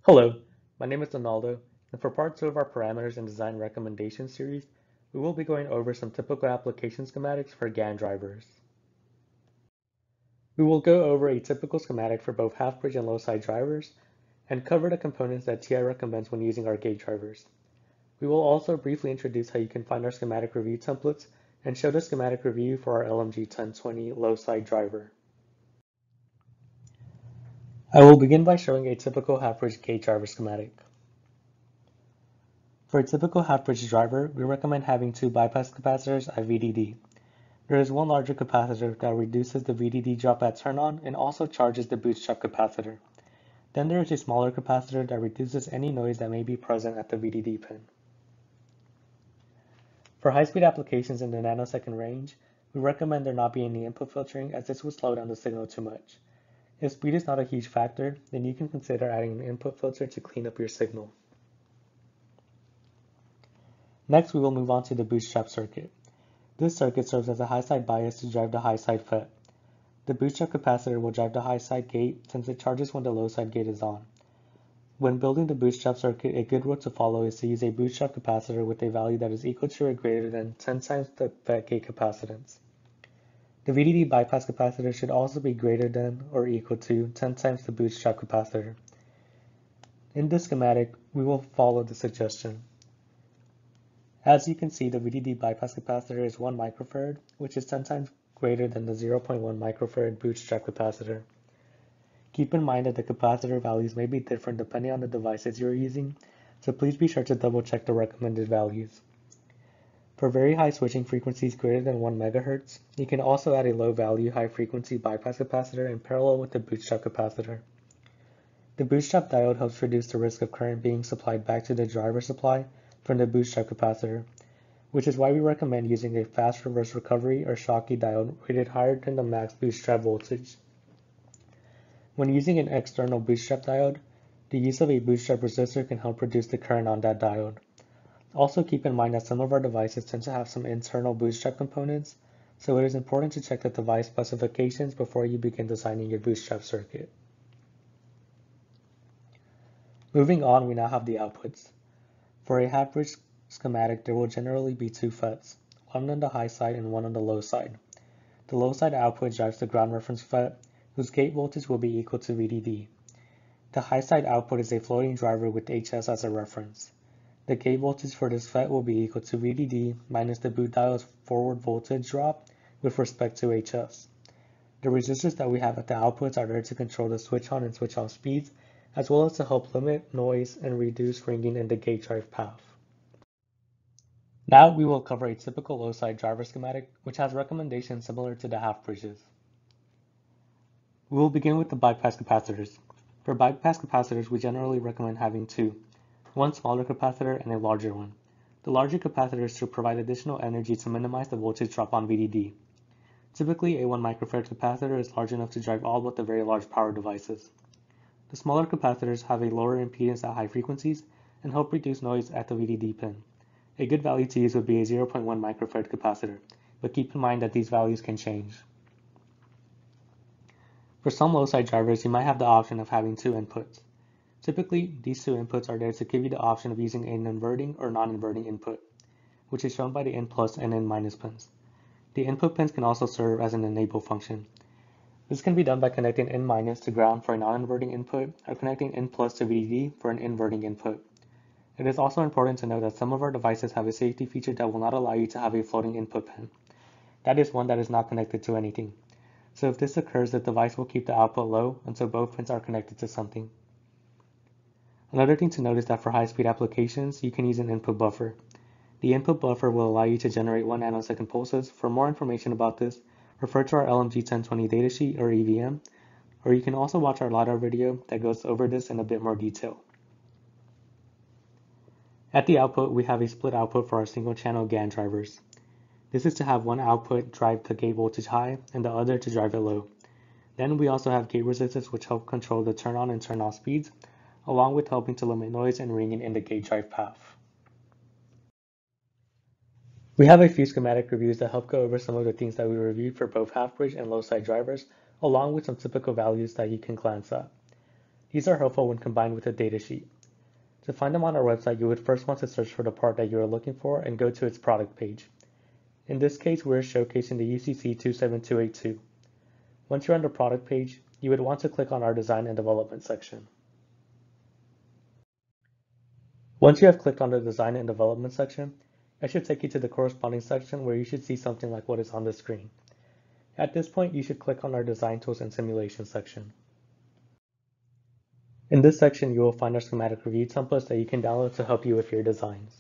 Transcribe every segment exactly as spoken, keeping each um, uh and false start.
Hello, my name is Donaldo, and for part two of our Parameters and Design Recommendations series, we will be going over some typical application schematics for GaN drivers. We will go over a typical schematic for both Halfbridge and Lowside drivers, and cover the components that T I recommends when using our gate drivers. We will also briefly introduce how you can find our schematic review templates, and show the schematic review for our L M G ten twenty Lowside driver. I will begin by showing a typical Halfbridge gate driver schematic. For a typical half-bridge driver, we recommend having two bypass capacitors at V D D. There is one larger capacitor that reduces the V D D drop at turn-on and also charges the bootstrap capacitor. Then there is a smaller capacitor that reduces any noise that may be present at the V D D pin. For high-speed applications in the nanosecond range, we recommend there not be any input filtering, as this would slow down the signal too much. If speed is not a huge factor, then you can consider adding an input filter to clean up your signal. Next, we will move on to the bootstrap circuit. This circuit serves as a high-side bias to drive the high-side F E T. The bootstrap capacitor will drive the high-side gate since it charges when the low-side gate is on. When building the bootstrap circuit, a good rule to follow is to use a bootstrap capacitor with a value that is equal to or greater than ten times the F E T gate capacitance. The V D D bypass capacitor should also be greater than or equal to ten times the bootstrap capacitor. In this schematic, we will follow the suggestion. As you can see, the V D D bypass capacitor is one microfarad, which is ten times greater than the zero point one microfarad bootstrap capacitor. Keep in mind that the capacitor values may be different depending on the devices you're using, so please be sure to double check the recommended values. For very high switching frequencies greater than one megahertz, you can also add a low value high frequency bypass capacitor in parallel with the bootstrap capacitor. The bootstrap diode helps reduce the risk of current being supplied back to the driver supply from the bootstrap capacitor, which is why we recommend using a fast reverse recovery or Schottky diode rated higher than the max bootstrap voltage. When using an external bootstrap diode, the use of a bootstrap resistor can help reduce the current on that diode. Also keep in mind that some of our devices tend to have some internal bootstrap components, so it is important to check the device specifications before you begin designing your bootstrap circuit. Moving on, we now have the outputs. For a half-bridge schematic, there will generally be two F E Ts, one on the high side and one on the low side. The low side output drives the ground reference F E T, whose gate voltage will be equal to V D D. The high side output is a floating driver with H S as a reference. The gate voltage for this F E T will be equal to V D D minus the boot diode's forward voltage drop with respect to H S. The resistors that we have at the outputs are there to control the switch on and switch off speeds, as well as to help limit noise and reduce ringing in the gate drive path. Now we will cover a typical low-side driver schematic, which has recommendations similar to the half-bridges. We will begin with the bypass capacitors. For bypass capacitors, we generally recommend having two, one smaller capacitor and a larger one. The larger capacitor is to provide additional energy to minimize the voltage drop on V D D. Typically, a one microfarad capacitor is large enough to drive all but the very large power devices. The smaller capacitors have a lower impedance at high frequencies and help reduce noise at the V D D pin. A good value to use would be a zero point one microfarad capacitor, but keep in mind that these values can change. For some low-side drivers, you might have the option of having two inputs. Typically, these two inputs are there to give you the option of using an inverting or non-inverting input, which is shown by the in plus and in minus pins. The input pins can also serve as an enable function. This can be done by connecting in minus to ground for a non-inverting input or connecting in plus to V D D for an inverting input. It is also important to note that some of our devices have a safety feature that will not allow you to have a floating input pin. That is one that is not connected to anything. So if this occurs, the device will keep the output low until both pins are connected to something. Another thing to note is that for high-speed applications, you can use an input buffer. The input buffer will allow you to generate one nanosecond pulses. For more information about this, refer to our L M G ten twenty datasheet or E V M, or you can also watch our LiDAR video that goes over this in a bit more detail. At the output, we have a split output for our single-channel GaN drivers. This is to have one output drive the gate voltage high and the other to drive it low. Then we also have gate resistors which help control the turn on and turn off speeds, along with helping to limit noise and ringing in the gate drive path. We have a few schematic reviews that help go over some of the things that we reviewed for both half-bridge and low-side drivers, along with some typical values that you can glance at. These are helpful when combined with a datasheet. To find them on our website, you would first want to search for the part that you are looking for and go to its product page. In this case, we're showcasing the U C C two seven two eight two. Once you're on the product page, you would want to click on our design and development section. Once you have clicked on the design and development section, it should take you to the corresponding section where you should see something like what is on the screen. At this point, you should click on our design tools and simulation section. In this section, you will find our schematic review templates that you can download to help you with your designs.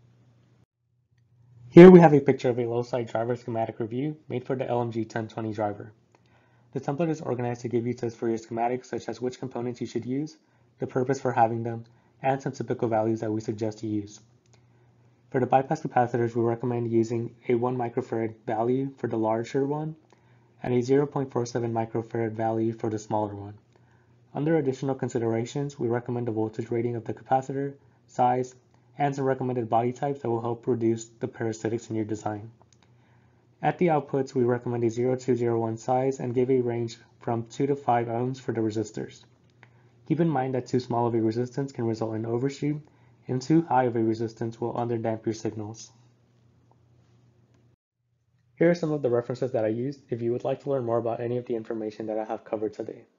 Here we have a picture of a Lowside driver schematic review made for the L M G ten twenty driver. The template is organized to give you tips for your schematics, such as which components you should use, the purpose for having them, and some typical values that we suggest you use. For the bypass capacitors, we recommend using a one microfarad value for the larger one and a zero point four seven microfarad value for the smaller one. Under additional considerations, we recommend the voltage rating of the capacitor, size, and some recommended body types that will help reduce the parasitics in your design. At the outputs, we recommend a zero two zero one size and give a range from two to five ohms for the resistors. Keep in mind that too small of a resistance can result in overshoot, and too high of a resistance will underdamp your signals. Here are some of the references that I used if you would like to learn more about any of the information that I have covered today.